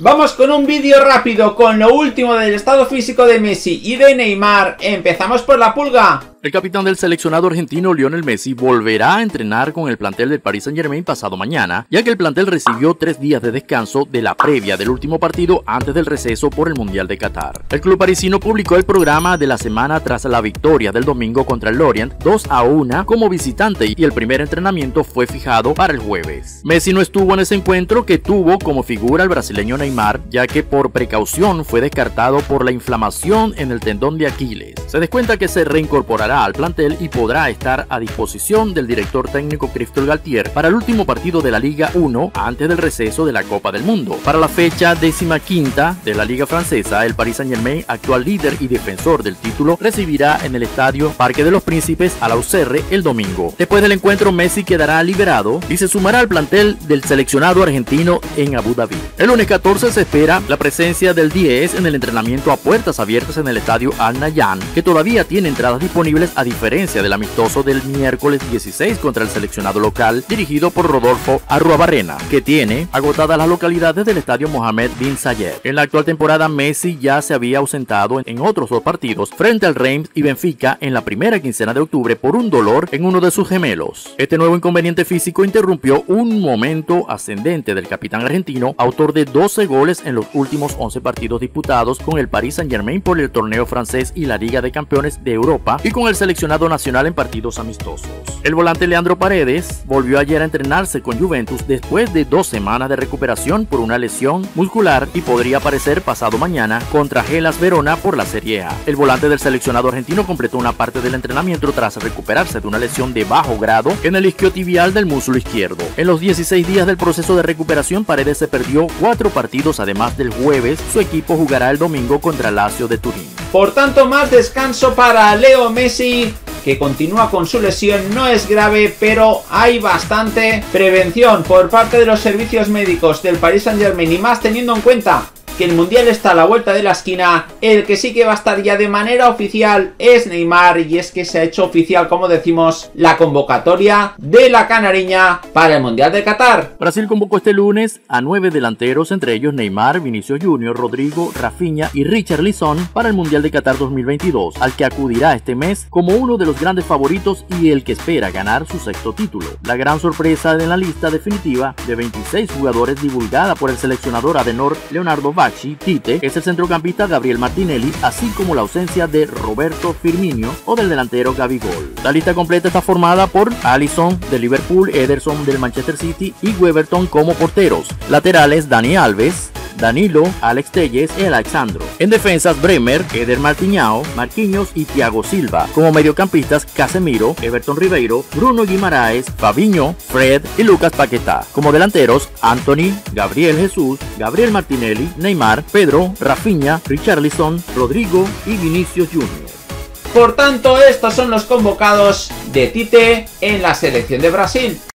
Vamos con un vídeo rápido con lo último del estado físico de Messi y de Neymar. Empezamos por la pulga. El capitán del seleccionado argentino Lionel Messi volverá a entrenar con el plantel del Paris Saint-Germain pasado mañana, ya que el plantel recibió 3 días de descanso de la previa del último partido antes del receso por el Mundial de Qatar. El club parisino publicó el programa de la semana tras la victoria del domingo contra el Lorient 2-1 como visitante y el primer entrenamiento fue fijado para el jueves. Messi no estuvo en ese encuentro que tuvo como figura el brasileño Neymar, ya que por precaución fue descartado por la inflamación en el tendón de Aquiles. Se descuenta que se reincorporará al plantel y podrá estar a disposición del director técnico Christophe Galtier para el último partido de la Liga 1 antes del receso de la Copa del Mundo. Para la fecha 15ª de la Liga Francesa, el Paris Saint-Germain, actual líder y defensor del título, recibirá en el estadio Parque de los Príncipes al Auxerre el domingo. Después del encuentro, Messi quedará liberado y se sumará al plantel del seleccionado argentino en Abu Dhabi. El lunes 14 se espera la presencia del 10 en el entrenamiento a puertas abiertas en el estadio Al Nahyan, que todavía tiene entradas disponibles a diferencia del amistoso del miércoles 16 contra el seleccionado local dirigido por Rodolfo Arruabarrena, que tiene agotadas las localidades del estadio Mohamed bin Zayed. En la actual temporada, Messi ya se había ausentado en otros 2 partidos frente al Reims y Benfica en la primera quincena de octubre por un dolor en uno de sus gemelos. Este nuevo inconveniente físico interrumpió un momento ascendente del capitán argentino, autor de 12 goles en los últimos 11 partidos disputados con el Paris Saint-Germain por el torneo francés y la Liga de Campeones de Europa y con el seleccionado nacional en partidos amistosos. El volante Leandro Paredes volvió ayer a entrenarse con Juventus después de 2 semanas de recuperación por una lesión muscular y podría aparecer pasado mañana contra Hellas Verona por la Serie A. El volante del seleccionado argentino completó una parte del entrenamiento tras recuperarse de una lesión de bajo grado en el isquiotibial del muslo izquierdo. En los 16 días del proceso de recuperación, Paredes se perdió 4 partidos, además del jueves. Su equipo jugará el domingo contra Lazio de Turín. Por tanto, más descanso para Leo Messi, que continúa con su lesión. No es grave, pero hay bastante prevención por parte de los servicios médicos del Paris Saint-Germain, y más teniendo en cuenta que el Mundial está a la vuelta de la esquina. El que sí que va a estar ya de manera oficial es Neymar, y es que se ha hecho oficial, como decimos, la convocatoria de la canariña para el Mundial de Qatar. Brasil convocó este lunes a 9 delanteros, entre ellos Neymar, Vinicius Junior, Rodrigo, Rafinha y Richarlison para el Mundial de Qatar 2022, al que acudirá este mes como uno de los grandes favoritos y el que espera ganar su 6º título. La gran sorpresa de la lista definitiva de 26 jugadores divulgada por el seleccionador Adenor Leonardo Tite es el centrocampista Gabriel Martinelli, así como la ausencia de Roberto Firmino o del delantero Gabigol. La lista completa está formada por Alisson de Liverpool, Ederson del Manchester City y Weberton como porteros. Laterales: Dani Alves, Danilo, Alex Telles y Alexandro. En defensas: Bremer, Eder Martiñao, Marquinhos y Thiago Silva. Como mediocampistas: Casemiro, Everton Ribeiro, Bruno Guimaraes, Fabinho, Fred y Lucas Paquetá. Como delanteros: Anthony, Gabriel Jesús, Gabriel Martinelli, Neymar, Pedro, Rafinha, Richarlison, Rodrigo y Vinicius Junior. Por tanto, estos son los convocados de Tite en la selección de Brasil.